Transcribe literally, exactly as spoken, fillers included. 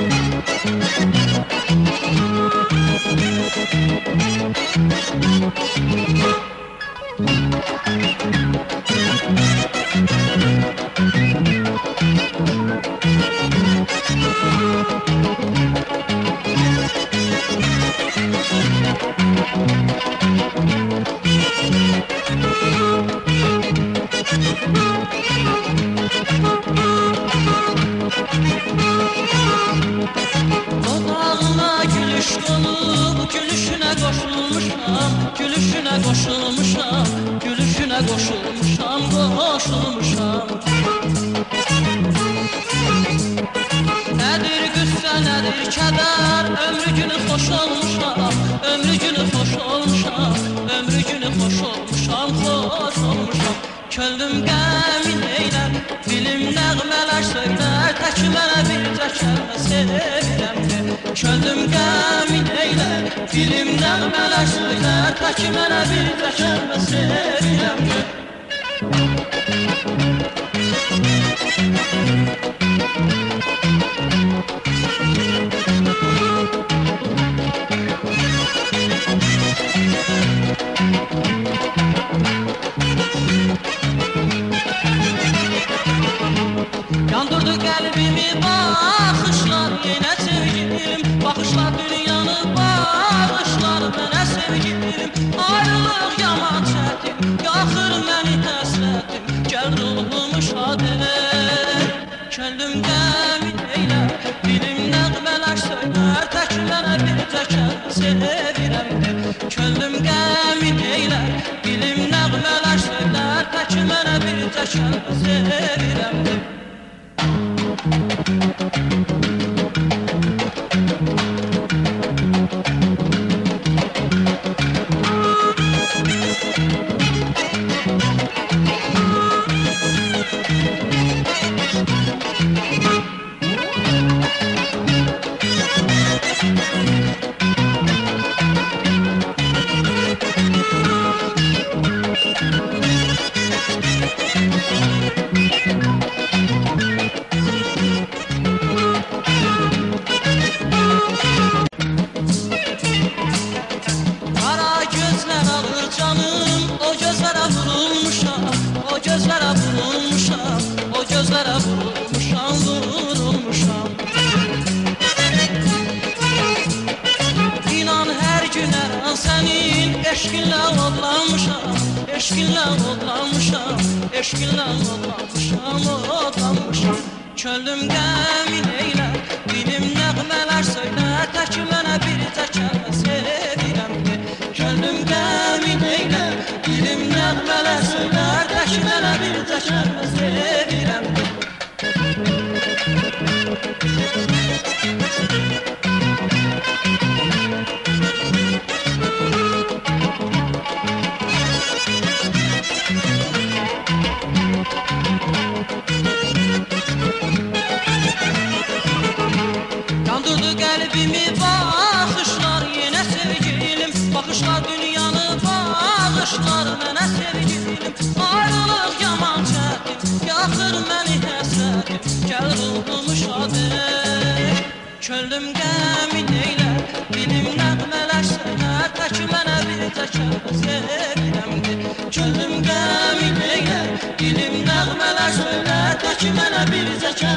Dodağına gülüş dolu, gülüşüne koşulmuşam, gülüşüne koşulmuşam, gülüşüne koşulmuşam, koşulmuşam. Nedir qüssə, nedir kədər, ömrü günü xoş olmuşam, ömrü günü xoş olmuşam, ömrü günü xoş olmuşam, xoş olmuşam. Könlüm qəmin eylər, dilim nəğmələr söylər, tək mənə bir təkəlmə sevirəm de. Könlüm qəmin eylər, dilim nəğmələr söylər, tək mənə bir təkəlmə sevirəm de. Yandırdı qəlbimi baxışlar, yenə sevgilim, baxışlar dünyanı bağışlar mənə sevgilim. Ayrılıq yaman çətin, yaxır məni həsrətim, gəl ruhumu şad et. Könlüm qəmin eylər, dilim nəğmələr söylər, tək mənə bir təkəlmə sevirəm de. Könlüm qəmin eylər, dilim nəğmələr söylər, tək mənə bir təkəlmə sevirəm de. Gözlərə vurulmuşam, vurulmuşam. İnan hər gün hər an sənin eşqinlə odlanmışam, eşqinlə odlanmışam, eşqinlə odlanmışam, odlanmışam. Könlüm qəmin eylər, dilim nəğmələr söylər, tək mənə bir təkəlmə sevirəm de. Könlüm qəmin eylər, dilim nəğmələr söylər, tək mənə bir təkəlmə sevirəm de. Yandırdı qəlbimi baxışlar, yenə sevgilim, baxışlar dünyanı bağışlar mənə sevgilim. Ayrılıq yaman çətin, yaxır məni həsrətim, gəl ruhumu şad et. Könlüm qəmin eylər, dilim nəğmələr söylər, tək mənə bir təkəlmə sevirəm de. Könlüm qəmin eylər, dilim nəğmələr söylər, tək mənə bir təkəlmə